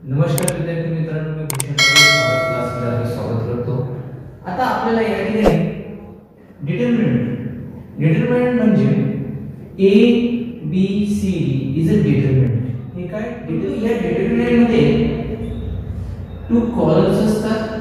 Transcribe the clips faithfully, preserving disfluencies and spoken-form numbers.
नमस्कार विद्यार्थी मित्रांनो, मी भूषण पवार क्लासमध्ये आपले स्वागत करतो। आता आपल्याला या ठिकाणी डिटरमिनंट डिटरमिनंट म्हणजे A B C D is a determinant. हे काय डिटरमिनंट? या डिटरमिनंट मध्ये टू कॉलम्स असतात,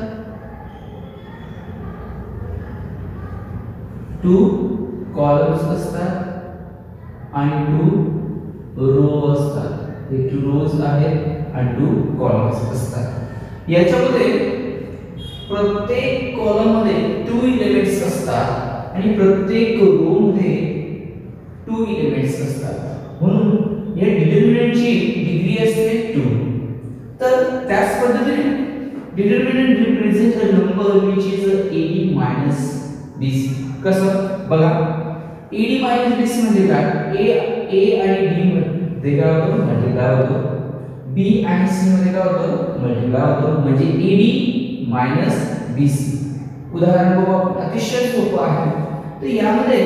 टू कॉलम्स असतात आणि टू रो असतात। हे टू रोज आहेत आणि टू कॉलम्स असतात। याच्यामध्ये प्रत्येक कॉलम मध्ये टू एलिमेंट्स असतात आणि प्रत्येक रो मध्ये टू एलिमेंट्स असतात, म्हणून या डिटरमिनंटची डिग्री असते टू। तर त्याच पद्धतीने determinant represent a number which is AD minus BC. कसं बघा, एडी मायनस बीसी म्हणजे काय? ए ए आणि डी मध्ये काय होतं? मल्टिप्लाय होतो। बी आणि सी मध्ये काय होतं? मल्टिप्लाय होतो, म्हणजे एडी मायनस बीसी। उदाहरण बघू आपण, अतिशय सोपं आहे। तर यामध्ये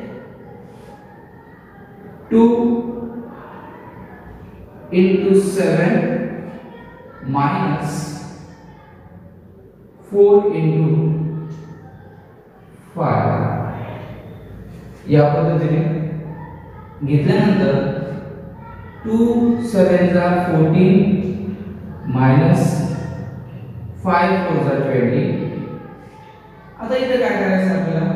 two into seven minus four into five या पद्धतीने घेतल्यानंतर टू सेवन जा फोर्टीन मायनस फाइव फोर जा ट्वेंटी। आता इथे काय करायचं आपल्याला?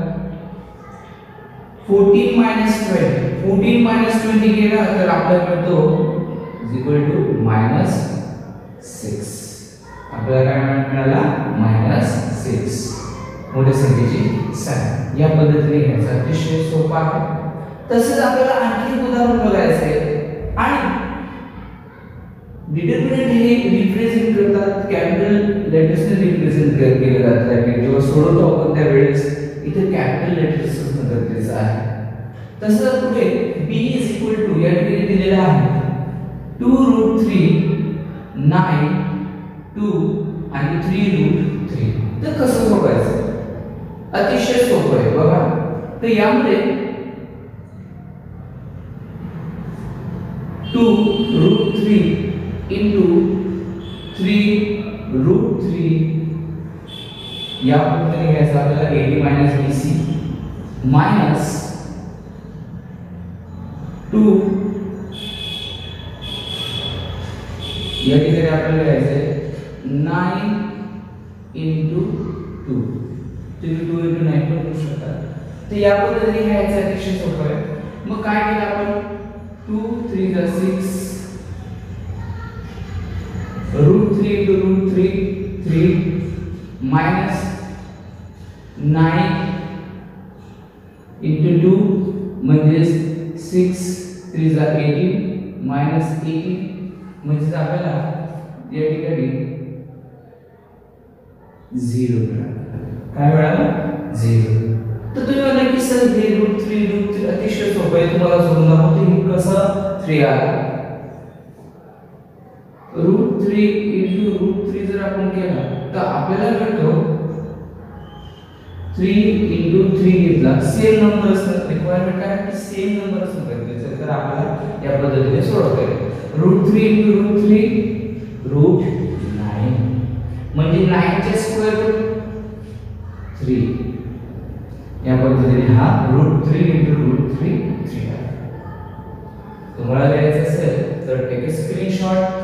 Fourteen minus twenty, fourteen minus twenty केला तर आपल्याला मिळतो is equal to minus six. आपल्याला काय मिळाला? मायनस सिक्स, मोठ्या संख्येची साइन। या पद्धतीने घ्यायचा, अतिशय सोपा आहे। तसेच आपल्याला आणखी एक उदाहरण बघायचं आहे आणि डिटरमिनंट हे रिप्रेझेंट करतात कॅपिटल लेटर्सने रिप्रेझेंट केले जातात। जेव्हा सोडवतो आपण त्यावेळेस इथे कॅपिटल लेटर्स असणं गरजेचं आहे। तसंच पुढे b इज इक्वल टू या ठिकाणी दिलेला आहे two root three, nine, two आणि थ्री रूट थ्री। तर कसं सोडवायचं? अतिशय सोपं आहे बघा। तर यामध्ये two root three into three root three या पद्धतीने घ्यायचं आपल्याला AD minus BC minus two या ठिकाणी आपल्याला घ्यायचं नाइन into टू, तुम्ही टू into नाइन पण करू शकता। तर या पद्धतीने घ्यायचं, अतिशय सोपं आहे। मग काय केलं आपण? टू थ्री जा six, root three into root three three minus nine into two म्हणजे सिक्स थ्री जा एटीन माइनस एटीन म्हणजे आपल्याला या ठिकाणी झिरो मिळालं। काय मिळालं? झिरो। तर तुम्ही म्हणा की सर हे रूट थ्री रूट थ्री अतिशय सोपं आहे, तुम्हाला सोडून दाखवतो हे कसं थ्री आलं। Root three into root three जर आपण केला तर आपल्याला मिळतो थ्री into थ्री घेतला, सेम नंबर असतात। रिक्वायरमेंट काय की सेम नंबर असणं गरजेचं आहे। तर आपल्याला या पद्धतीने सोडवता येईल। Root three into root three root nine म्हणजे नाइन चे स्क्वेअर रूट थ्री। या पद्धतीने हा root three into root three three आहे। तुम्हाला द्यायचं असेल तर टेक अ स्क्रीनशॉट।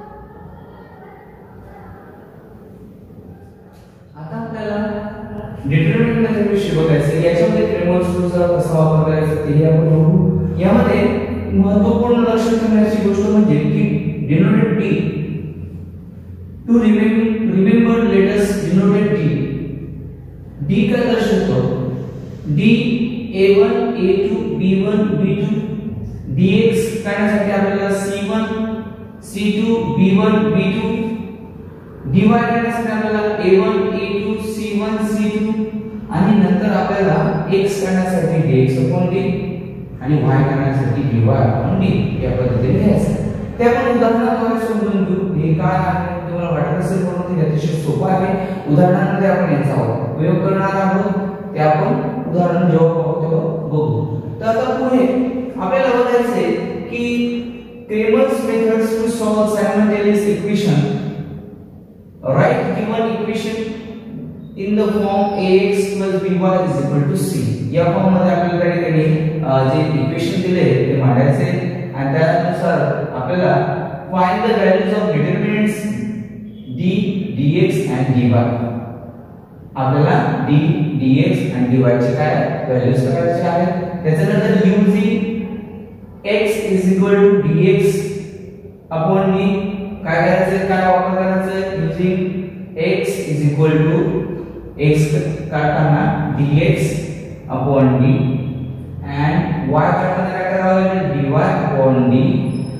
डिटरमिनंट मध्ये विषय बघायचं, याच्यामध्ये क्रेमर्स रूलचा कसा वापर करायचा ते आपण बघू। यामध्ये महत्त्वपूर्ण लक्ष ठेवण्याची गोष्ट म्हणजे की denoted D to remember letters denoted D D काय दर्शवतो? D A one A two B one B two, DX काढण्यासाठी आपल्याला सी वन सी टू बी वन बी टू, डीवाय काढण्यासाठी आपल्याला ए वन ए two C one C two आणि नंतर आपल्याला x काढण्यासाठी dx upon d आणि y काढण्यासाठी dy upon d या पद्धतीने घ्यायचं। ते आपण उदाहरणाद्वारे समजून घेऊ। हे काय आहे तुम्हाला वाटत असेल पण ते अतिशय सोपं आहे। उदाहरणांमध्ये आपण याचा उपयोग करणार आहोत, ते आपण उदाहरण जेव्हा पाहू तेव्हा बघू। तर आता पुढे आपल्याला बघायचं आहे की Cramer's methods to solve simultaneous equation. Write given equation in the form ax plus by is equal to c. या फॉर्म मध्ये आपल्याला त्या ठिकाणी जे इक्वेशन दिले ते मांडायचे आणि त्यानुसार आपल्याला find the values of determinants d dx and dy. आपल्याला d dx आणि dy चे काय व्हॅल्यूज करायचे आहेत. त्याच्यानंतर using x is equal to dx upon d काय करायचं काय वापर करायचं using x is equal to x काढताना dx upon d and y काढताना काय करावं लागेल dy upon d.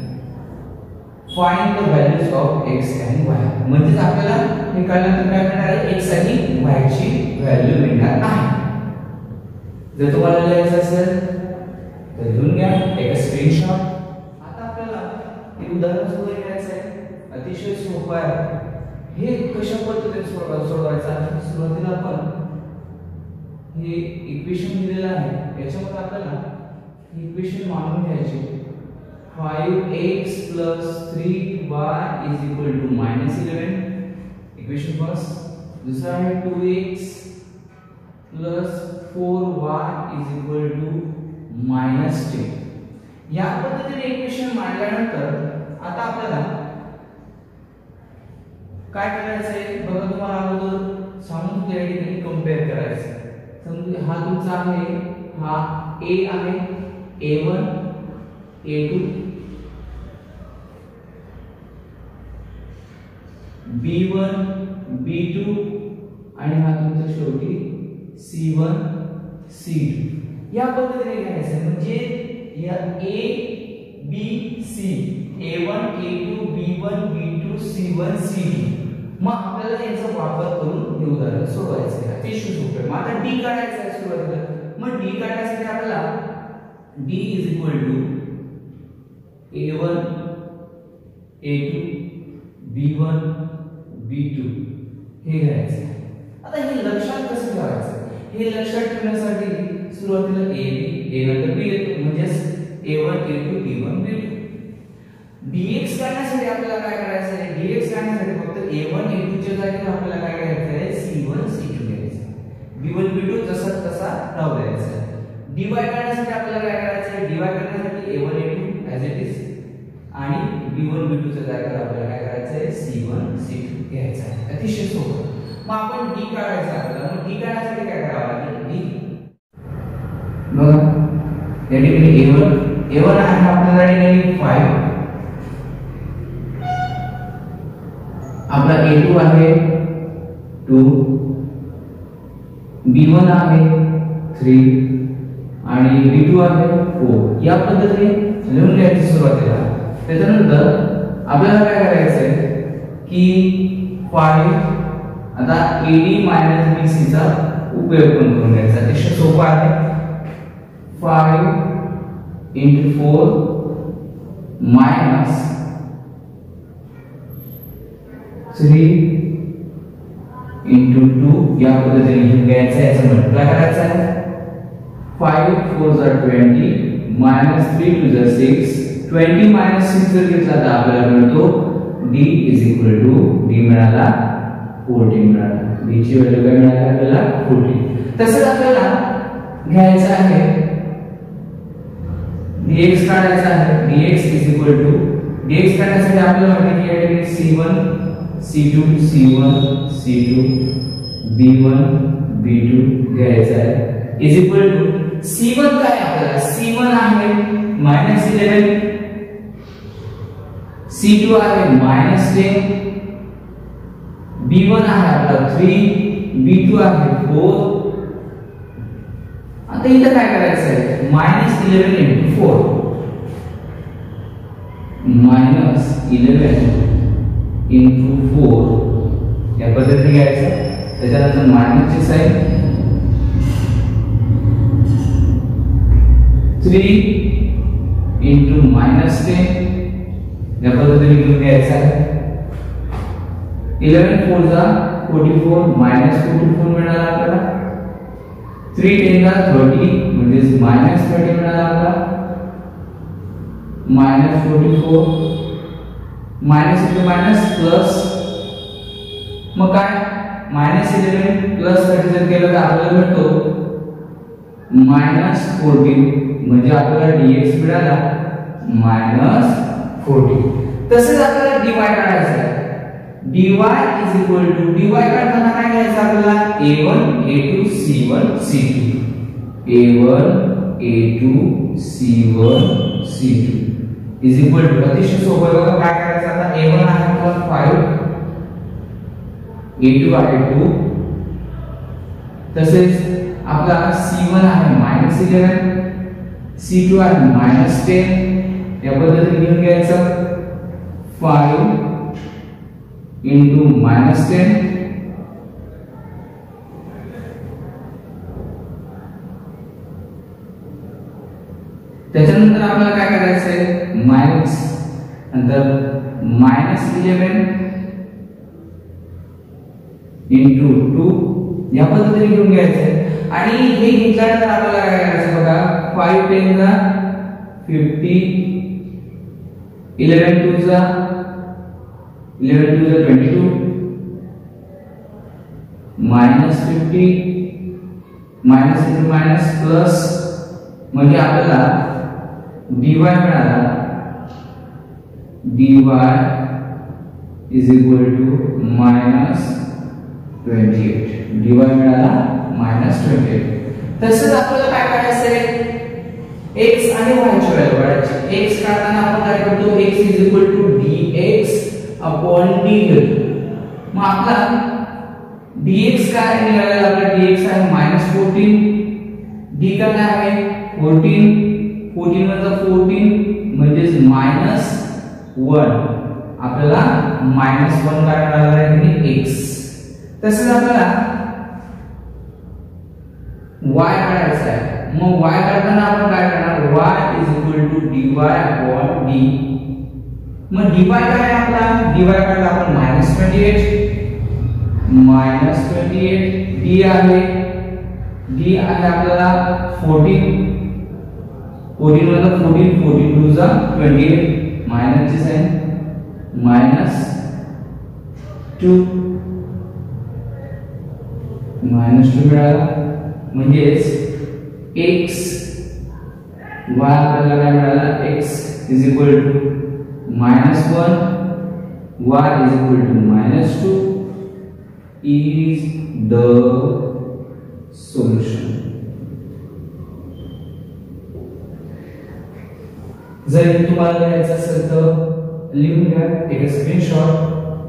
find the values of x and y. म्हणजे आपल्याला हे काढल्यानंतर काय मिळणार आहे x आणि y ची व्हॅल्यू मिळणार आहे. जर तुम्हाला लिहायचं असेल तर लिहून घ्या एक स्क्रीनशॉट. आता आपल्याला हे उदाहरण सोडवायचं आहे. अतिशय सोपं आहे. हे कशा पद्धतीने सोडवायचं आहे. सुरुवातीला आपण हे इक्वेशन दिलेलं आहे याच्यामध्ये आपल्याला हे इक्वेशन मांडून घ्यायचे. five x plus three y is equal to minus eleven. Equation first. दूसरा है two x plus four y is equal to minus ten. या पद्धतीने इक्वेशन मांडल्यानंतर आता आपल्याला काय करायचं आहे बघा. तुम्हाला अगोदर सांगून त्या ठिकाणी कंपेअर करायचं. समजा हा तुमचा आहे हा a आहे a one a two b one b two आणि हा तुमचा शेवटी c one c two. या पद्धतीने घ्यायचं म्हणजे या a b c a one a two b one b two c one c two. मग आपल्याला याचा वापर करून हे उदाहरण सोडवायचं आहे. अतिशय सोपं आहे. मग आता d काढायचं आहे सुरुवातीला. मग d काढण्यासाठी आपल्याला d is equal to a one a two b one b two हे घ्यायचं आहे. आता हे लक्षात कसं ठेवायचं. हे लक्षात ठेवण्यासाठी सुरुवातीला a b a नंतर b येतो म्हणजे a one a two b one b two. dx काढण्यासाठी आपल्याला काय करायचं आहे. dx काढण्यासाठी फक्त a one a two च्या जागेवर आपल्याला काय करायचं आहे c one c two घ्यायचं आहे. b one b two तसा तसा राहू द्यायचा आहे. dy काढण्यासाठी आपल्याला काय करायचं आहे. dy काढण्यासाठी a one a two as it is आणि b one b two च्या जागेवर आपल्याला काय करायचं आहे c one c two घ्यायचं आहे. अतिशय सोपं. मग आपण d काढायचं आपल्याला. मग d काढण्यासाठी काय करावं लागेल. d बघा या ठिकाणी a one a one आहे आपल्याला ठिकाणी five. आपला a two आहे two b one आहे three आणि b two आहे four. या पद्धतीने लिहून घ्यायची सुरुवातीला. त्याच्यानंतर आपल्याला काय करायचं आहे की five आता ad bc चा उपयोग पण करून घ्यायचा. अतिशय सोपा आहे. five into four minus three into two या पद्धतीने लिहून घ्यायचं आहे. याचा मल्टिप्लाय करायचा आहे. five fours are twenty minus three twos are six. twenty minus six जर घेतला तर आपल्याला मिळतो d is equal to d मिळाला fourteen मिळाला. d ची व्हॅल्यू काय मिळाली आपल्याला fourteen. तसंच आपल्याला घ्यायचं आहे dx काढायचा आहे. dx is equal to dx काढण्यासाठी आपल्याला माहिती आहे की c one c two c one c two b one b two घ्यायचा आहे is equal to c one काय आपल्याला c one आहे minus eleven c two आहे minus ten b one आहे आपला three b two आहे four. आता इथं काय करायचं आहे minus eleven into four minus eleven into four या पद्धतीने घ्यायचं. त्याच्यानंतर मायनस ची sign three into minus ten या पद्धतीने घेऊन घ्यायचं आहे. eleven four जा forty-four minus forty-four मिळाला आपल्याला. three ten जा thirty म्हणजे minus thirty मिळाला आपल्याला. Minus forty four, minus into minus plus, मग काय मायनस इलेवन प्लस थर्टी जर केलं तर आपल्याला मिळतो मायनस फोर्टीन, म्हणजे आपल्याला dx मिळाला मायनस फोर्टीन. तसेच आपल्याला dy काढायचा आहे. dy is equal to dy काढताना काय घ्यायचं आपल्याला a one a two c one c two, a one a two c one c two is equal to, अतिशय सोपं आहे बघा. काय करायचं आता a वन आहे आपला फाइव, a टू आहे टू, तसेच आपला c वन आहे मायनस इलेवन, c टू आहे मायनस टेन. या पद्धतीने घेऊन घ्यायचं फाइव इंटू मायनस टेन त्याच्यानंतर आपल्याला काय करायचं आहे मायनस, नंतर मायनस इलेवन इंटू टू, या पद्धतीने घेऊन घ्यायचं. आणि हे घेतल्यानंतर आपल्याला काय करायचं बघा, फाइव टेन जा फिफ्टी, इलेवन टू जा इलेवन टू जा twenty two, minus fifty, minus into minus plus, म्हणजे आपल्याला dy मिळाला dy is equal to minus twenty eight, dy मिळाला मायनस ट्वेंटी एट. तसेच आपल्याला काय करायचं आहे x आणि y ची व्हॅल्यू काढायची. x काढताना आपण काय करतो x is equal to dx upon dy. मग आपला dx काय निघालेला, आपला dx आहे मायनस फोर्टीन, d का काय आहे फोर्टीन, फोर्टीन वजा फोर्टीन म्हणजे मायनस वन, आपल्याला मायनस वन काय मिळाला आहे x. तसेच आपल्याला y काढायचा आहे. मग y काढताना आपण काय करणार y is equal to dy upon d. मग dy काय आहे आपला, dy काढला आपण minus twenty eight, minus twenty eight, d आहे d आहे आपल्याला फोर्टीन, फोर्टीन वजा फोर्टीन, फोर्टीन टू जा ट्वेंटी एट, मायनस ची sign minus two, minus two मिळाला, म्हणजेच x y आपल्याला काय मिळाला x is equal to minus one, y is equal to minus two is the solution. जर तुम्हाला लिहायचं असेल तर लिहून घ्या, take a screenshot.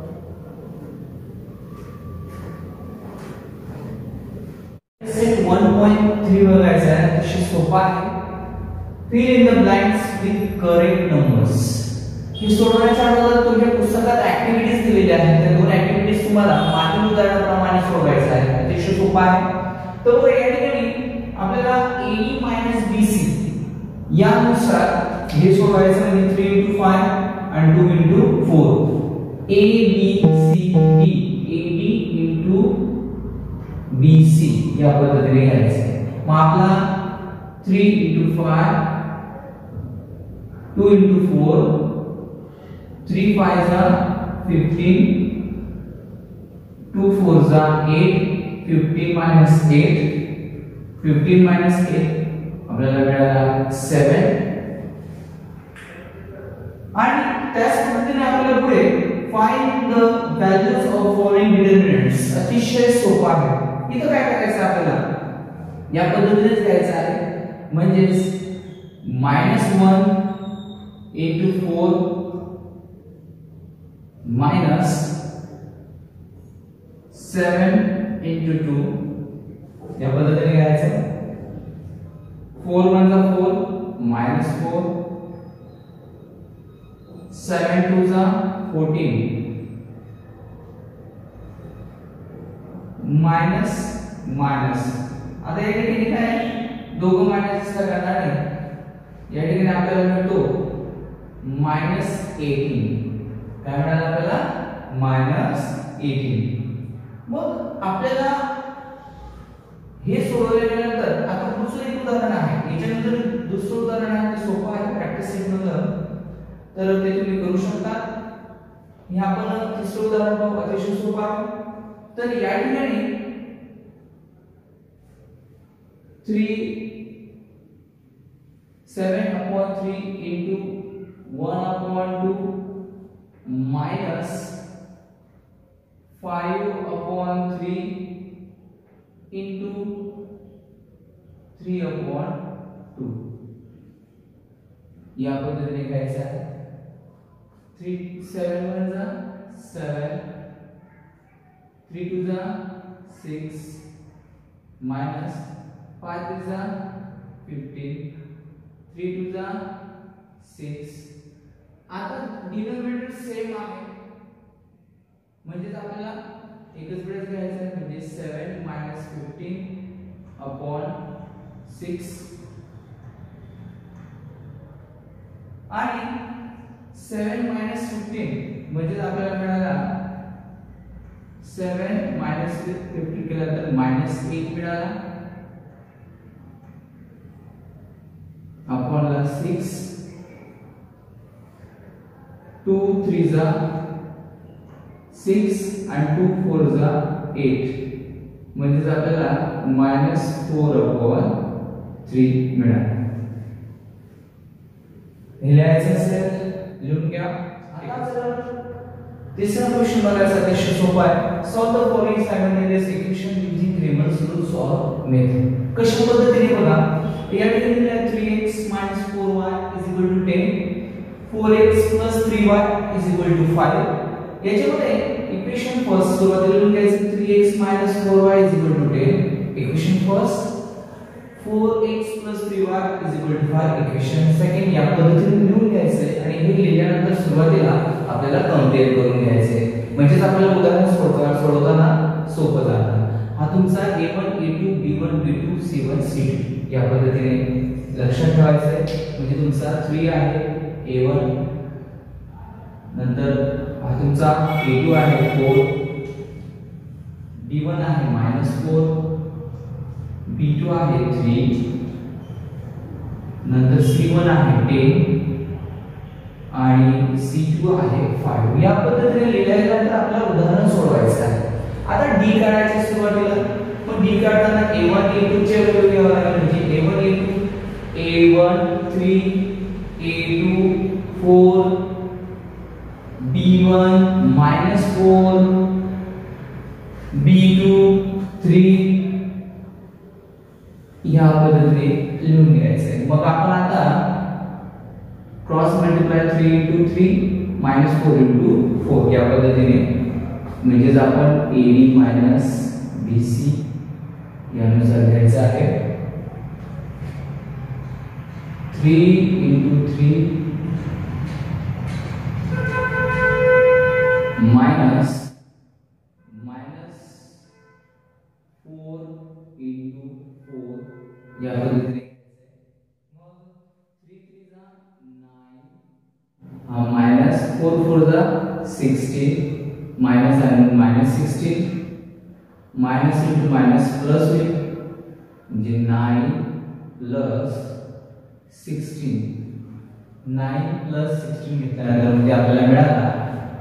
One point three बघायचा आहे, अतिशय सोपा आहे. Fill in the blanks with correct numbers. ही सोडवण्याच्या अगोदर तुमच्या पुस्तकात ऍक्टिव्हिटीज दिलेल्या आहेत, त्या दोन ऍक्टिव्हिटीज तुम्हाला मागील उदाहरणाप्रमाणे सोडवायचा आहे. अतिशय सोपा आहे. तर या ठिकाणी आपल्याला ए मायनस बी सी यानुसार हे सोडवायचं, म्हणजे थ्री इंटू फाइव आणि two into four. A B C D, A D into B C या पद्धतीने घ्यायचं. मग आपला three into five, two into four, three five जा फिफ्टीन, टू फोर जा eight, fifteen minus eight, fifteen minus eight आपल्याला मिळाला सेवन. आणि त्याच पद्धतीने आपल्याला पुढे find the values of following determinants. अतिशय सोपा आहे. इथं काय करायचं आपल्याला या पद्धतीनेच घ्यायचं आहे, म्हणजेच minus one into four minus seven into two या पद्धतीने घ्यायचं. फोर वन जा four minus four, seven two जा फोर्टीन मायनस मायनस. आता या ठिकाणी काय दोघं मायनस करणार नाही, या ठिकाणी आपल्याला मिळतो मायनस एटीन. काय मिळालं आपल्याला मायनस एटीन. मग आपल्याला हे सोडवल्यानंतर आता दुसरं एक उदाहरण आहे, याच्यानंतर दुसरं उदाहरण आहे, ते सोपं आहे, प्रॅक्टिस सेट मधलं. तर ते तुम्ही करू शकता. हे आपण तिसरं उदाहरण पाहू, अतिशय सोपं आहे. तर या ठिकाणी three seven upon three into one upon two minus five upon three into three upon two या पद्धतीने लिहायचं आहे. थ्री सेवन वन जा सेवन, थ्री टू जा सिक्स, माइनस फाइव थ्री जा फिफ्टीन, थ्री टू जा सिक्स. आता डिनोमिनेटर सेम आहे म्हणजे आपल्याला एकच बेस घ्यायचा आहे म्हणजे seven minus fifteen upon six आणि सेवन मायनस फिफ्टीन म्हणजे आपल्याला मिळाला सेवन मायनस फिफ्टीन केला तर मायनस एट मिळाला अपॉन ला सिक्स, टू थ्री जा सिक्स आणि टू फोर जा एट म्हणजे आपल्याला मायनस फोर अपॉन थ्री मिळाला. हे लिहायचं असेल लिहून घ्या. आता जर तिसरा क्वेश्चन बघायचा अतिशय सोपा आहे. Solve the following simultaneous equation using Cramer's rule solve method. कशा पद्धतीने बघा या ठिकाणी दिला आहे three x minus four y is equal to ten, four x plus three Y is equal to five. याच्यामध्ये इक्वेशन फर्स्ट सुरुवातीला लिहून घ्यायचं three x minus four y is equal to ten equation first, four x plus three Y is equal to five equation second. या पद्धतीने लिहून घ्यायचं आणि हे लिहिल्यानंतर सुरुवातीला आपल्याला कंपेअर करून घ्यायचे म्हणजे आपल्याला उदाहरण सोडवताना सोडवताना सोपं जातं. हा तुमचा a one A two B one B two C one C two या पद्धतीने लक्षात ठेवायचं आहे. म्हणजे तुमचा थ्री आहे ए वन, नंतर हा तुमचा ए टू आहे फोर, बी वन आहे मायनस फोर, बी टू आहे थ्री, नंतर सी वन आहे टेन आणि सी टू आहे फाइव. या पद्धतीने लिहिल्यानंतर आपल्याला उदाहरण सोडवायचं आहे. आता डी काढायची सुरुवातीला पण डी काढताना ए वन ए टू चे व्हॅल्यू घ्यावा लागेल म्हणजे a one A two, A one three, a two four, b one minus four, b two three या पद्धतीने लिहून घ्यायचंय. मग आपण आता cross multiply three into three minus four into four या पद्धतीने म्हणजे आपण एडी मायनस बीसी यानुसार घ्यायचं आहे. Three into three minus minus four into four या पद्धतीने मग थ्री थ्री जा नाइन, मायनस फोर फोर जा सिक्सटीन, माइनस आणि minus sixteen, minus into minus plus होईल म्हणजे nine plus sixteen, nine plus sixteen घेतल्यानंतर म्हणजे आपल्याला मिळाला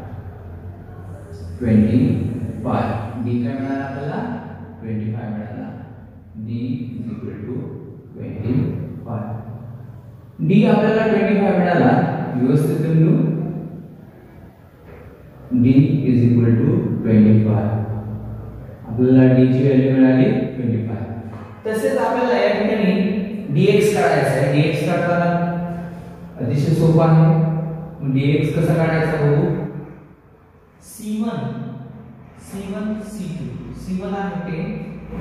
ट्वेंटी फाइव. डी काय मिळाला आपल्याला ट्वेंटी फाइव मिळाला. D is equal to twenty five. D आपल्याला ट्वेंटी फाइव मिळाला. व्यवस्थित लिहू d is equal to twenty five. आपल्याला d ची व्हॅल्यू मिळाली ट्वेंटी फाइव. तसेच आपल्याला या ठिकाणी dx काढायचा आहे. dx काढताना अतिशय सोपं आहे. dx कसा काढायचा बघू. C one C one C two, C one आहे टेन,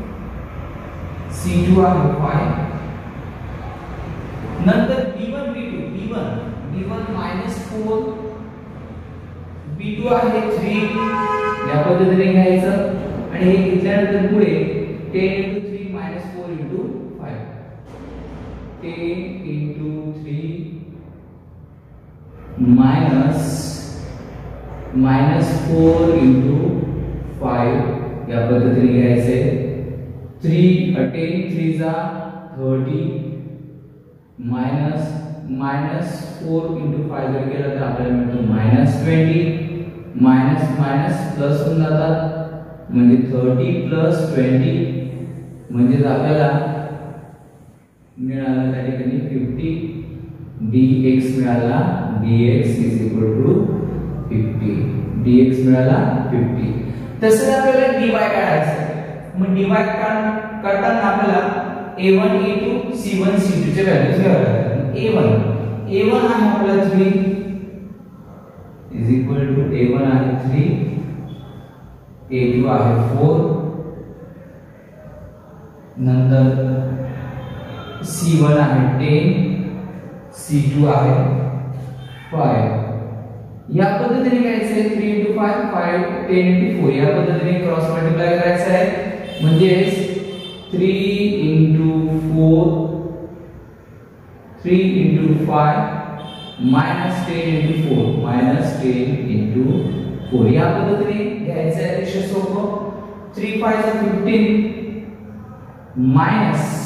सी टू आहे फाइव, नंतर बी वन बी टू, बी वन बी one minus four, b two आहे थ्री या पद्धतीने घ्यायचं आणि हे घेतल्यानंतर पुढे ten into three minus four into five, ten into three minus minus four into five या पद्धतीने घ्यायचे. थ्री टेन थ्री जा thirty minus minus four into five जर केलं तर आपल्याला मिळतो minus twenty, minus minus plus होऊन जातात म्हणजे थर्टी प्लस ट्वेंटी म्हणजे आपल्याला मिळालं त्या ठिकाणी फिफ्टी dx मिळाला, dx is equal to fifty, dx मिळाला फिफ्टी. तसंच आपल्याला dy काढायचं. मग dy काढताना आपल्याला ए वन ए two C one C two चे व्हॅल्यूज घ्यावे लागतात. ए वन ए वन आहे आपल्याला three is equal to A one आहे थ्री, ए टू आहे फोर, नंतर सी वन आहे टेन, सी टू आहे फाइव. या पद्धतीने घ्यायचे three into five, five ten into four या पद्धतीने क्रॉस मल्टिप्लाय करायचं आहे. म्हणजे three into four, three into five minus ten into four, minus ten into four या पद्धतीने घ्यायचं आहे. अतिशय सोपं. थ्री फाइव जा fifteen minus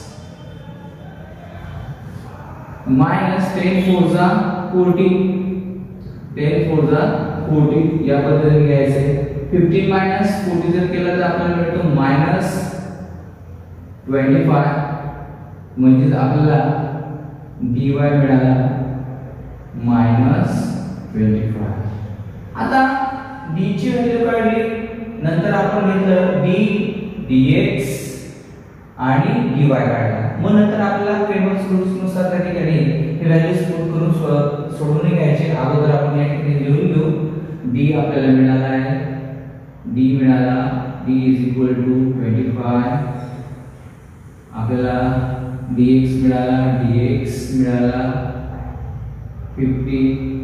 minus ten four जा फोर्टी, टेन फोर जा फोर्टी या पद्धतीने घ्यायचे. फिफ्टीन मायनस फोर्टी जर केलं तर आपल्याला मिळतो मायनस ट्वेंटी फाय म्हणजे आपल्याला dy मिळाला मायनस ट्वेंटी फाय. आता d ची व्हॅल्यू काढली, नंतर आपण घेतलं d dx आणि dy काढला. मग नंतर आपल्याला क्रेमर्स रूल्स नुसार त्या ठिकाणी हे व्हॅल्यूज पुट करून सोडवून घ्यायचे. अगोदर आपण या ठिकाणी लिहून घेऊ. d आपल्याला मिळाला आहे, d मिळाला, d is equal to twenty five. आपल्याला dx मिळाला, dx मिळाला फिफ्टी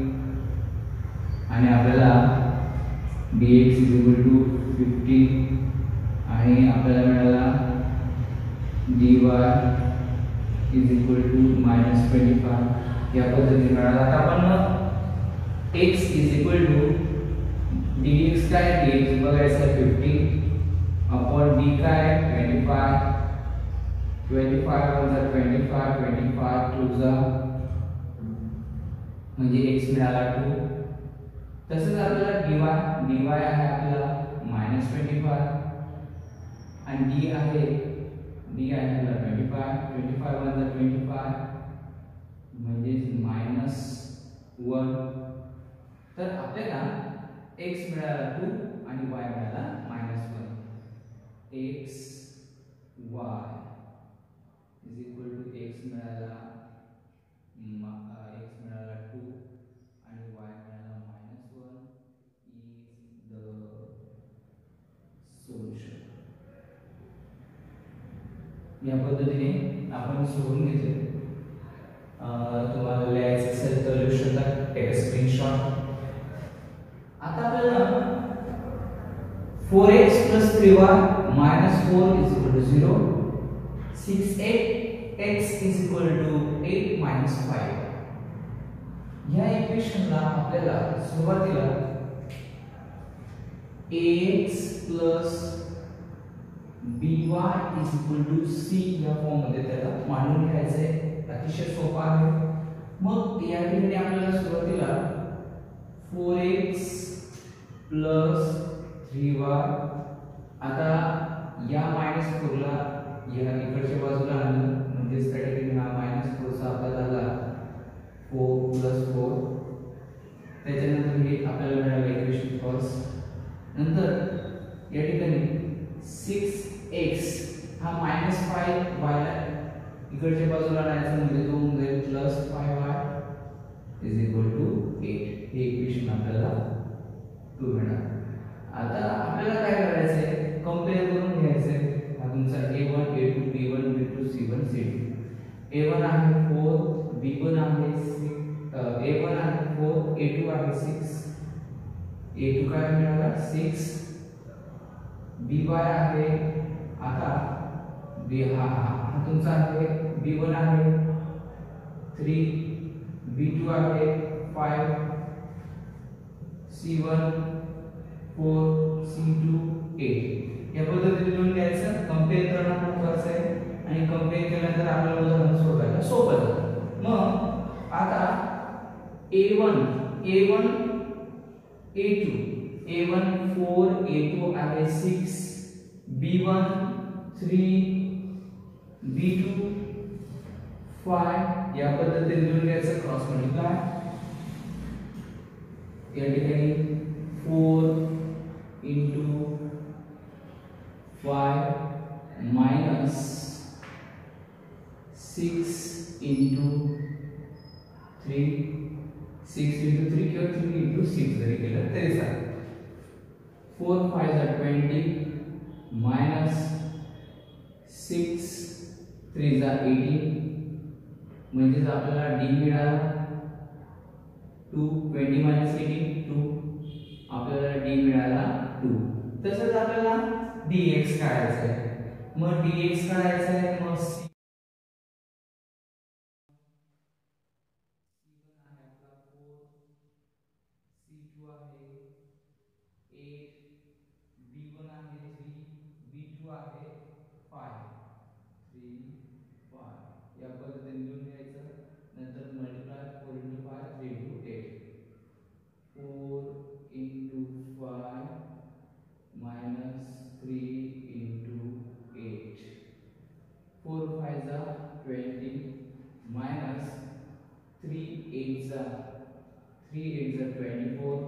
आणि आपल्याला dx is equal to fifty आणि आपल्याला मिळाला dy is equal to minus twenty five या पद्धतीने मिळाला. आता आपण x is equal to dx काय, dx बघायचं फिफ्टी अपॉन d काय twenty five, twenty five one जा twenty five, twenty five two जा म्हणजे x मिळाला टू. तसंच आपल्याला dy dy आहे आपल्याला मायनस ट्वेंटी फाय आणि d आहे d आहे आपल्याला twenty five, twenty five one जा ट्वेंटी फाय म्हणजे मायनस वन. तर आपल्याला x मिळाला टू आणि y मिळाला minus one. x y is equal to x मिळाला x मिळाला टू आणि y मिळाला minus one is the solution. या पद्धतीने आपण सोडून घेतले. तुम्हाला लिहायचं असेल तर लिहू शकता, टेक अ स्क्रीनशॉट. आता आपल्याला four x plus three y minus four is equal to zero, six x is equal to eight minus five या इक्वेशनला आपल्याला सुरुवातीला ax plus by is equal to c या फॉर्म मध्ये त्याला मांडून घ्यायचं आहे. अतिशय सोपा आहे. मग या ठिकाणी आपल्याला सुरुवातीला four x plus three y, आता या मायनस फोर ला या इकडच्या बाजूला आणलं म्हणजे त्या ठिकाणी हा मायनस फोर चा आपला झाला फोर प्लस फोर. त्याच्यानंतर हे आपल्याला मिळालं इक्वेशन फर्स्ट. नंतर या ठिकाणी सिक्स एक्स हा मायनस फाइव वाय इकडच्या बाजूला आणायचं म्हणजे तो होईल plus five y is equal to eight. हे इक्वेशन आपल्याला टू मिळालं. आता आपल्याला काय करायचं आहे, कंपेअर करून घ्यायचं आहे. हा तुमचा a one A two B one B two C one C two. A one आहे फोर, बी वन आहे सिक्स, ए वन आहे फोर, ए टू आहे सिक्स, ए टू काय मिळाला सिक्स, बी वाय आहे आता बी हा हा तुमचा आहे बी वन आहे थ्री, बी टू आहे five, c one four, C two eight. या पद्धतीने लिहून घ्यायचं. कंपेअर करणं महत्त्वाचं आहे आणि कंपेअर केल्यानंतर आपल्याला उदाहरण सोडवायला सोपं जातं. मग आता a one a one A two A one four A two आहे सिक्स बी वन थ्री बी टू फाइव या पद्धतीने लिहून घ्यायचं क्रॉस मल्टिप्लाय या ठिकाणी four into five minus six into three six into three किंवा थ्री इंटू सिक्स जरी केलं तरी चालेल फोर फाइव जा ट्वेंटी माइनस सिक्स थ्री जा एटीन म्हणजे आपल्याला डी मिळाला two twenty minus eighteen two आपल्याला डी मिळाला टू तसंच आपल्याला dx काढायचं आहे मग dx काढायचं आहे मग c आहे आपला फोर सी टू आहे एट बी वन आहे थ्री बी टू आहे फाइव थ्री फाइव या पद्धतीने लिहून घ्यायचं नंतर multiply four into five three into eight four into five minus three into eight four five जा ट्वेंटी माइनस थ्री एट जा थ्री एट जा ट्वेंटी फोर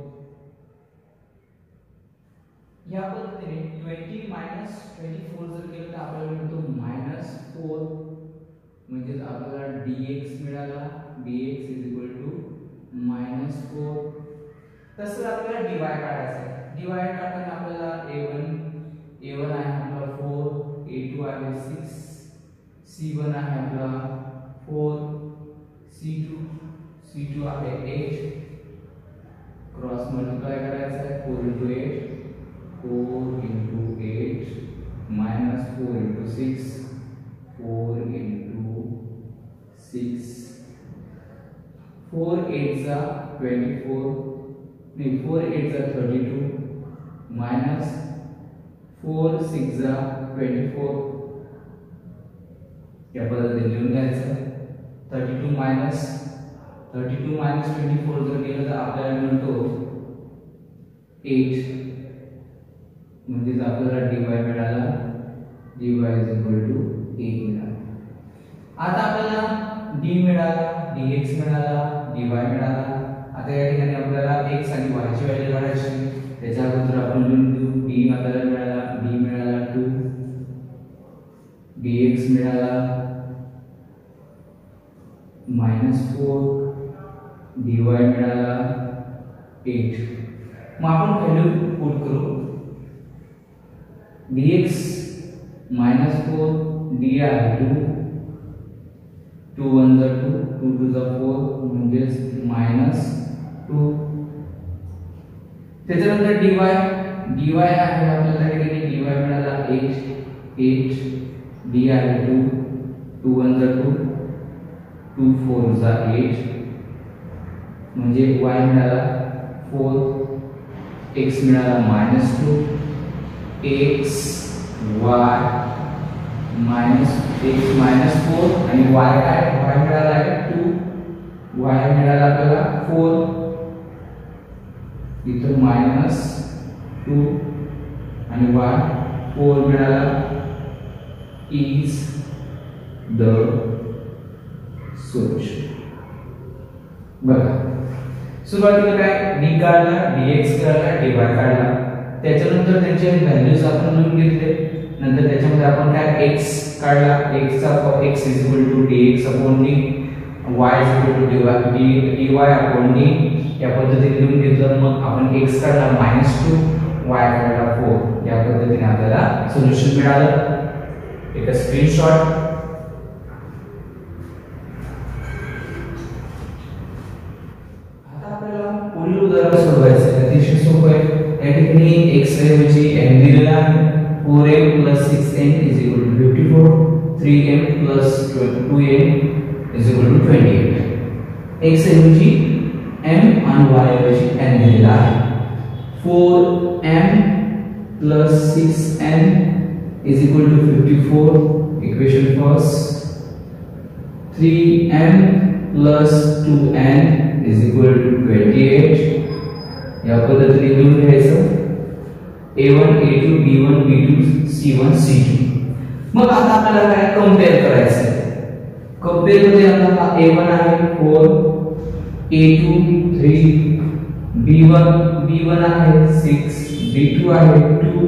या पद्धतीने ट्वेंटी माइनस ट्वेंटी फोर जर केलं तर आपल्याला मिळतो माइनस फोर म्हणजे आपल्याला dx मिळाला dx is equal to minus four तसंच आपल्याला dy काढायचं आहे dy काढताना आपल्याला a वन a वन आहे आपला फोर a टू आहे सिक्स c वन आहे आपला four c two c two आहे एट क्रॉस मल्टिप्लाय करायचा आहे four into eight four into eight minus four into six four into six four eight जा twenty four नहीं four eight जा thirty two minus four six जा twenty four या पद्धतीने लिहून घ्यायचं thirty two minus thirty two minus twenty four जर केलं तर आपल्याला मिळतो एट म्हणजे आपल्याला dy मिळाला dy is equal to eight मिळाला आता आपल्याला d मिळाला dx मिळाला dy मिळाला आता या ठिकाणी आपल्याला x आणि y ची व्हॅल्यू काढायची त्याच्या अगोदर आपण लिहून देऊ d आपल्याला मिळाला d मिळाला टू dx मिळाला माइनस फोर dy मिळाला एट मग आपण व्हॅल्यू पुट करू dx माइनस फोर d आहे टू टू वन जा टू टू टू जा फोर म्हणजे माइनस टू त्याच्यानंतर dy dy आहे आपल्याला ठिकाणी dy मिळाला एट एट d आहे टू टू वन जा टू टू फोर जा एट म्हणजे y मिळाला फोर x मिळाला minus two x y minus x minus four आणि y काय y मिळाला आहे टू y मिळाला आपल्याला फोर इथं माइनस टू आणि y फोर मिळाला is the solution बघा सुरुवातीला काय d काढला dx काढला dy काढला त्याच्यानंतर त्यांचे व्हॅल्यूज आपण लिहून घेतले नंतर त्याच्यामध्ये आपण काय x काढला x चा x is equal to dx upon d y is equal to dy dy upon d या पद्धतीने लिहून घेतलं मग आपण x काढला माइनस टू y काढला फोर या पद्धतीने आपल्याला सोल्युशन मिळालं एक स्क्रीनशॉट आता आपल्याला पुढील उदाहरण सोडवायचं आहे अतिशय सोपं आहे या ठिकाणी x ऐवजी n दिलेला आहे four m plus six n is equal to fifty four three m plus two n is equal to twenty eight x ऐवजी m आणि y ऐवजी n दिलेला आहे four m plus six n is equal to fifty four equation first three m plus two n is equal to twenty eight. या पद्धतीने लिहून घ्यायचं a one A two B one B two C one C to. मग आता आपल्याला काय compare करायचं आहे. कंपेअर मध्ये आपला हा ए वन आहे फोर, ए टू थ्री, बी वन बी वन आहे सिक्स, बी टू आहे टू,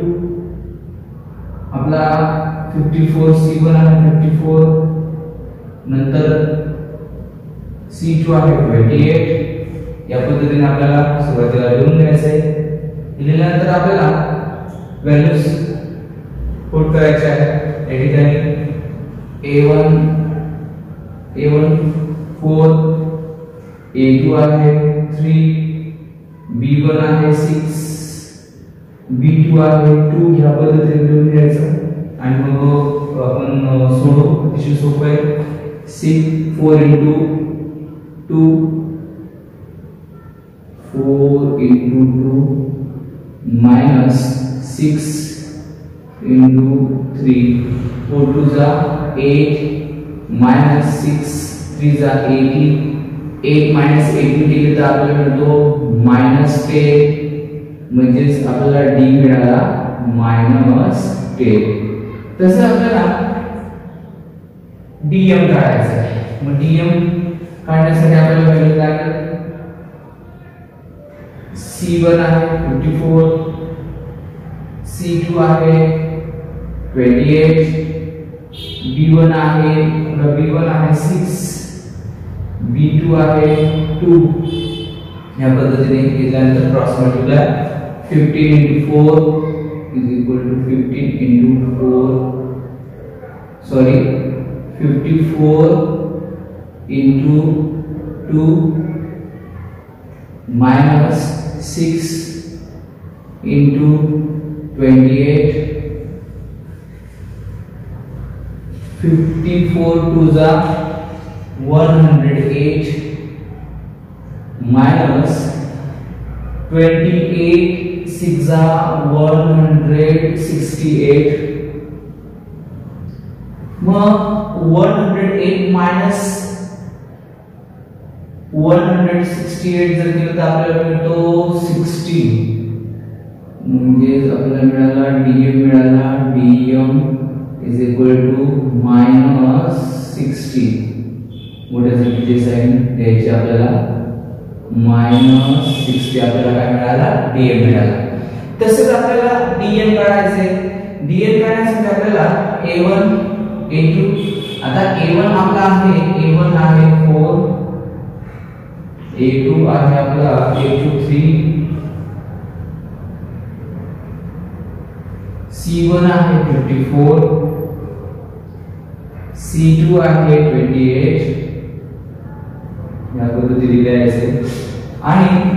आपला फिफ्टी फोर सी वन आहे फिफ्टी फोर, नंतर सी टू आहे ट्वेंटी एट. या पद्धतीने आपल्याला सुरुवातीला लिहून घ्यायचं आहे. लिहिल्यानंतर आपल्याला व्हॅल्यूज पुट करायचे आहे. या ठिकाणी a one a one four, A two आहे थ्री, बी वन आहे सिक्स, बी टू आहे टू. ह्या पद्धतीने लिहून घ्यायचं आणि मग आपण सोडू. अतिशय सोपं आहे. Six four into two, four into two minus six into three, four two जा एट, माइनस सिक्स थ्री जा एटीन, एट माइनस एटीन केले तर आपल्याला मिळतो माइनस टेन. म्हणजेच आपल्याला डी मिळाला माइनस टेन. तसं आपल्याला डीएम काढायचं आहे. मग डीएम काढण्यासाठी आपल्याला व्हॅल्यू लागेल सी वन आहे फिफ्टी फोर, सी टू आहे ट्वेंटी एट, बी वन आहे बी वन आहे सिक्स, बी टू आहे टू. या पद्धतीने केल्यानंतर cross multiply fifteen into four is equal to fifteen into four sorry fifty four into two minus six into twenty eight, fifty four two जा one hundred eight minus twenty eight six जा one hundred sixty eight. मग one hundred eight minus one hundred sixty eight जर केलं तर आपल्याला मिळतो sixty. म्हणजे आपल्याला मिळाला डीएम मिळाला DM is equal to minus sixty. मोठ्या संख्येचे साइन द्यायचे आपल्याला मायनस सिक्स्टी. आपल्याला काय मिळाला डीएम मिळाला. तसेच आपल्याला डीएम काढायचे. डीएम काढण्यासाठी आपल्याला ए वन ए टू. आता ए वन आपला आहे ए वन आहे फोर, ए टू आहे आपला A two three, C one आहे फिफ्टी फोर, सी टू आहे ट्वेंटी एट. या पद्धतीने लिहायचे आणि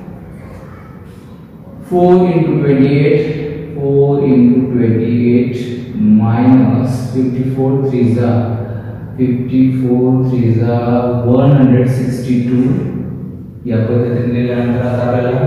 four into twenty eight, four into twenty eight minus fifty four three जा फिफ्टी फोर थ्री जा वन हंड्रेड सिक्स्टी टू. या पद्धतीने लिहिल्यानंतर आता आपल्याला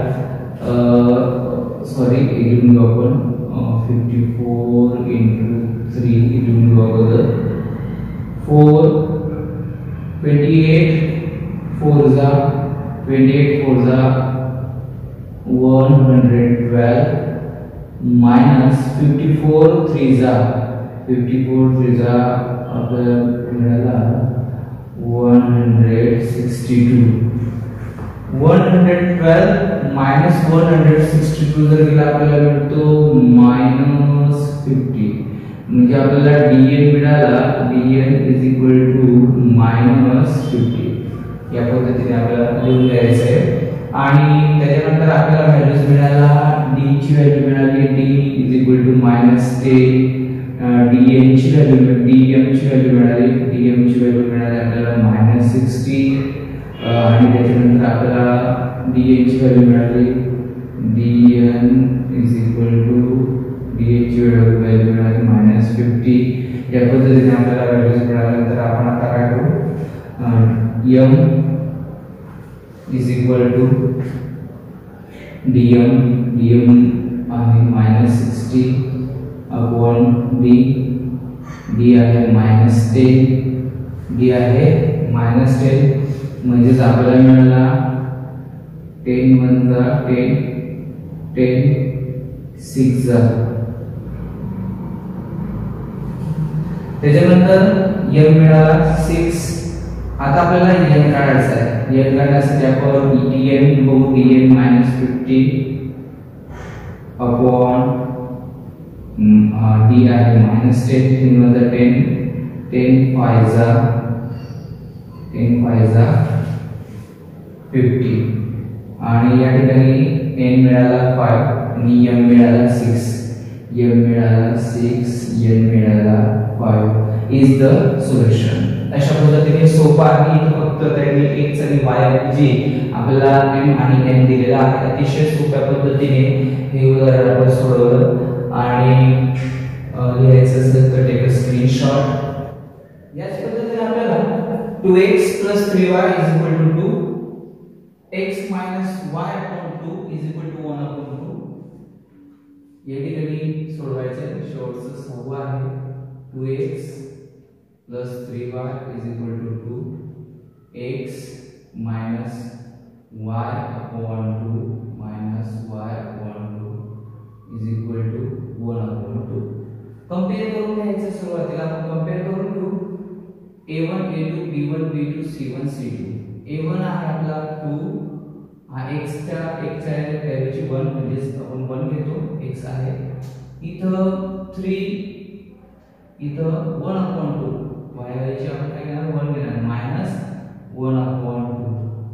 सॉरी लिहून घेऊ आपण फिफ्टी फोर इंटू थ्री लिहून घेऊ अगोदर. फोर ट्वेंटी एट फोर जा ट्वेंटी एट फोर जा one hundred twelve minus fifty four three जा फिफ्टी फोर थ्री जा आपल्याला मिळाला one hundred sixty two. One hundred twelve minus one hundred sixty two जर केला आपल्याला मिळतो माइनस फिफ्टी. म्हणजे आपल्याला डीएन मिळाला DN is equal to minus fifty. या पद्धतीने आपल्याला लिहून द्यायचं आहे. आणि त्याच्यानंतर आपल्याला व्हॅल्यूज मिळाला डी ची व्हॅल्यू मिळाली D is equal to minus ten, DN ची व्हॅल्यू डीएम ची व्हॅल्यू मिळाली डीएम ची व्हॅल्यू मिळाली आपल्याला माइनस सिक्स्टी. आणि त्याच्यानंतर आपल्याला डीएन ची व्हॅल्यू मिळाली DN is equal to DN ची व्हॅल्यू मिळाली माइनस फिफ्टी. या पद्धतीने आपल्याला व्हॅल्यूज मिळाल्यानंतर आपण आता काय करू M is equal to DM DM आहे minus sixty upon D. D आहे माइनस टेन डी आहे माइनस टेन म्हणजेच आपल्याला मिळाला टेन वन जा टेन, टेन सिक्स जा. त्याच्यानंतर m मिळाला सिक्स. आता आपल्याला m काढायचा आहे. m काढण्यासाठी आपण dm बघू. dm minus fifty upon d आहे मायनस टेन, तीन वजा टेन, टेन फाय जा टेन फाय जा फिफ्टी. आणि या ठिकाणी n मिळाला फाय आणि m मिळाला सिक्स. m मिळाला सिक्स, n मिळाला फाइव इज द सोल्युशन. अशा पद्धतीने सोपा आहे. फक्त त्यांनी x आणि y जे आपल्याला m आणि n दिलेला आहे अतिशय सोप्या पद्धतीने हे उदाहरण आपण सोडवलं. आणि लिहायचं असेल तर टेक अ स्क्रीनशॉट. याच पद्धतीने आपल्याला two X plus three Y is equal to two, x minus y upon two is equal to one upon two या ठिकाणी सोडवायचं. शेवटचं सहावं आहे. Two X plus three Y is equal to two, x minus y upon two minus y upon two is equal to one upon two. Compare करून घ्यायचं. सुरुवातीला आपण कंपेयर करून घेऊ. A one, A two, B one, B two, C one, C two. A one आहे आपला to, हा x च्या x च्या ऐवजी वन म्हणजे आपण वन घेतो, x आहे. इथं थ्री, इथं वन अपॉन टू, y ऐवजी आपण काय घेणार वन घेणार minus one upon two.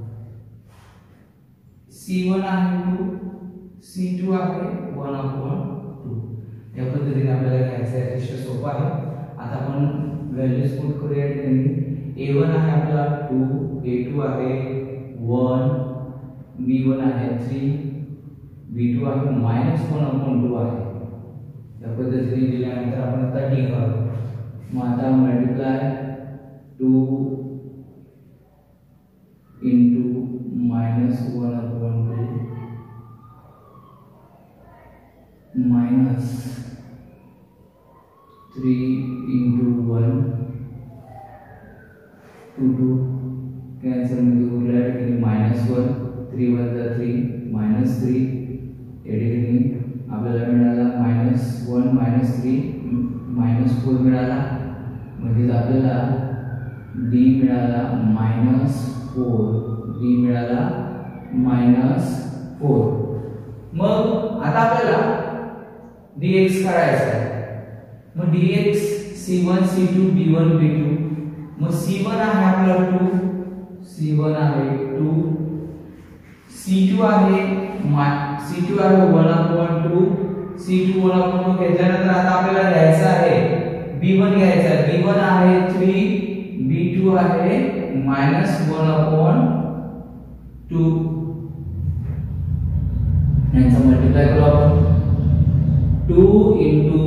C one आहे टू, सी टू आहे वन अपॉन टू. या पद्धतीने आपल्याला घ्यायचं आहे. अतिशय सोपं आहे. आता आपण व्हॅल्यूज पुट करूया. ए वन आहे आपला टू, ए टू आहे वन, बी वन आहे थ्री, बी टू आहे मायनस वन अपॉन टू आहे. या पद्धतीने दिल्यानंतर आपण आता डी काढू. मग आता multiply two into minus one upon two minus three into one, two two cancel मध्ये उरला ठिकाणी मायनस वन, थ्री वन जा थ्री मायनस थ्री. या ठिकाणी आपल्याला मिळाला minus one minus three minus four मिळाला. म्हणजे आपल्याला डी मिळाला मायनस फोर, डी मिळाला मायनस फोर. मग आता आपल्याला dx करायचा आहे. मग dx C one, C two, बी वन, बी टू. मग सी वन आहे आपला टू, सी वन आहे टू, सी टू आहे सी टू आहे one upon two, C two one upon two घेतल्यानंतर आता आपल्याला घ्यायचं आहे बी वन घ्यायचा आहे. बी वन आहे थ्री, बी टू आहे मायनस वन अपॉन टू. यांचा मल्टिप्लाय करू आपण. Two into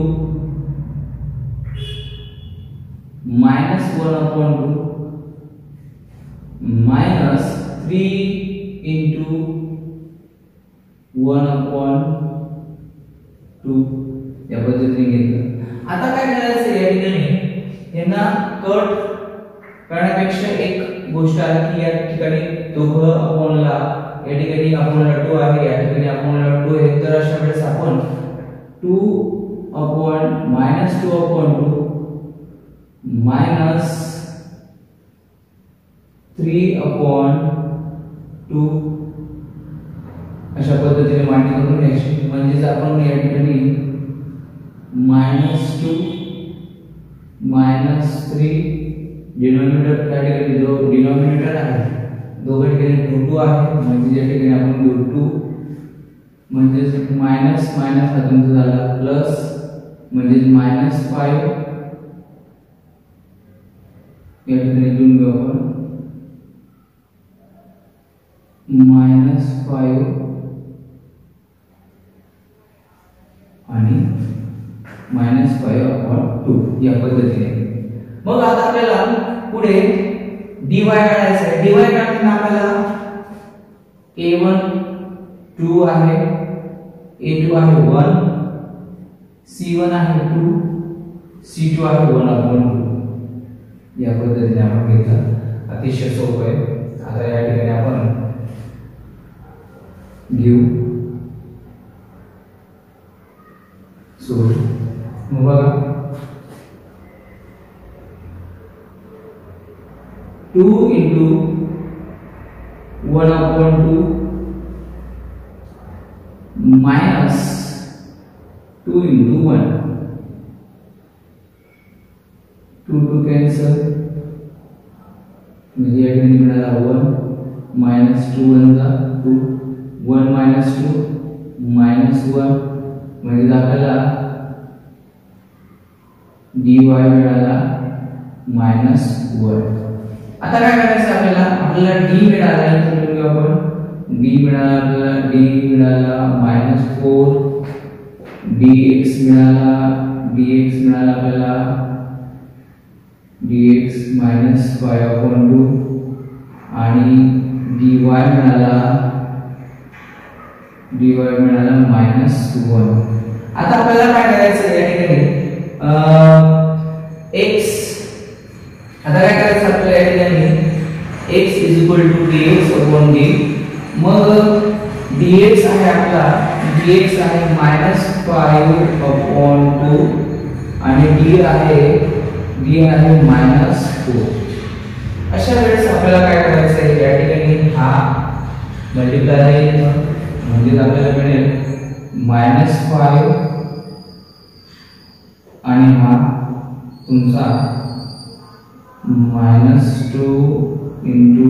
minus one upon two minus three into one upon two. या पद्धतीने घेतलं. आता काय करायचं या ठिकाणी यांना कट करण्यापेक्षा एक गोष्ट आहे की या ठिकाणी दोघं अपॉनला या ठिकाणी अपॉनला टू आहे, या ठिकाणी अपॉनला टू आहे. तर अशा वेळेस आपण two upon minus two upon two minus three upon two अशा पद्धतीने मांडणी करून घ्यायची. म्हणजेच आपण या ठिकाणी minus two minus three denominator त्या ठिकाणी जो डिनोमिनेटर आहे दोघं ठिकाणी रूट टू आहे. म्हणजे या ठिकाणी आपण रूट टू म्हणजे मायनस मायनस हा तुमचा झाला प्लस म्हणजे मायनस फाइव. या ठिकाणी लिहून घेऊ आपण मायनस फाइव आणि मायनस फाइव अपॉन टू या पद्धतीने. मग आता आपल्याला पुढे dy काढायचं आहे. dy काढताना आपल्याला ए वन टू आहे, ए टू आहे वन, सी वन आहे टू, सी टू आहे वन अपॉन टू. या पद्धतीने आपण घेतलं. अतिशय सोपं आहे. आता या ठिकाणी आपण घेऊ सो मग बघा two into one upon two minus two into one, two two cancel म्हणजे या ठिकाणी मिळाला वन मायनस टू वन जा two, one minus two minus one म्हणजे आपल्याला डी वाय मिळाला मायनस वन. आता काय करायचं आपल्याला, आपल्याला डी मिळाला इथे लिहूया आपण, डी मिळाला आपल्याला डी मिळाला मायनस फोर, dx मिळाला dx मिळाला आपल्याला dx minus five upon two आणि dy मिळाला dy मिळाला मायनस वन. आता आपल्याला काय करायचं या ठिकाणी x, आता काय करायचं आपल्याला या ठिकाणी x is equal to dx upon d. मग dx आहे आपला dx आहे मायनस फाइव अपॉन टू आणि d आहे d आहे मायनस फोर. अशा वेळेस आपल्याला काय करायचं आहे या ठिकाणी हा मल्टिप्लाय आहे म्हणजे आपल्याला मिळेल मायनस फाइव आणि हा तुमचा मायनस टू इंटू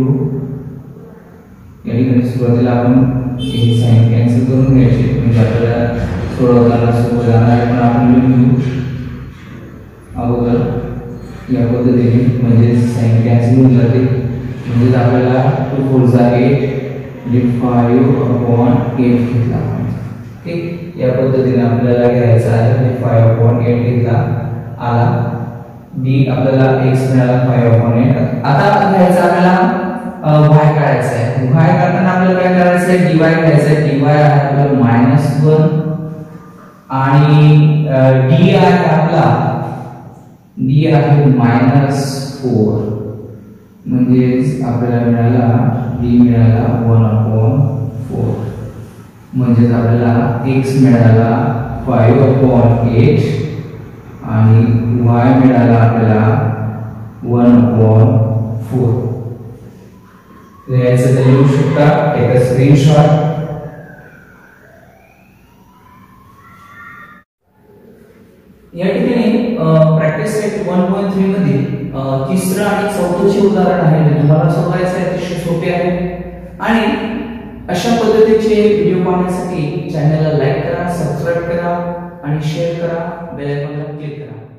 या ठिकाणी सुरुवातीला आपण हे साइन कॅन्सल करून घ्यायचे म्हणजे आपल्याला सोडवताना सोपं जाणार आहे. पण आपण लिहून घेऊ अगोदर या पद्धतीने म्हणजे साइन कॅन्सल होऊन जाते म्हणजे आपल्याला टू फोर जा एट म्हणजे फाइव अपॉन एट घेतला. ठीक, या पद्धतीने आपल्याला घ्यायचा आहे म्हणजे फाइव अपॉन एट घेतला आला. डी आपल्याला x मिळाला फाइव अपॉन एट. आता घ्यायचा आपल्याला y काढायचा आहे. y काढताना आपल्याला काय करायचं आहे, dy घ्यायचा आहे. dy आहे आपल्याला मायनस वन आणि d आहे आपला d आहे मायनस फोर म्हणजे आपल्याला मिळाला d मिळाला वन अपॉन फोर म्हणजे आपल्याला x मिळाला फाइव अपॉन एट आणि y मिळाला आपल्याला वन अपॉन फोर. याचं ते लिहू शकता, एक स्क्रीनशॉट. या ठिकाणी practice set one point three मध्ये तिसरं आणि चौथंचे उदाहरण आहे जे तुम्हाला सोडवायचं आहे. अतिशय सोपे आहे आणि अशा पद्धतीचे व्हिडिओ पाहण्यासाठी चॅनलला लाईक करा, सबस्क्राइब करा आणि शेअर करा, बेल आयकॉनला क्लिक करा.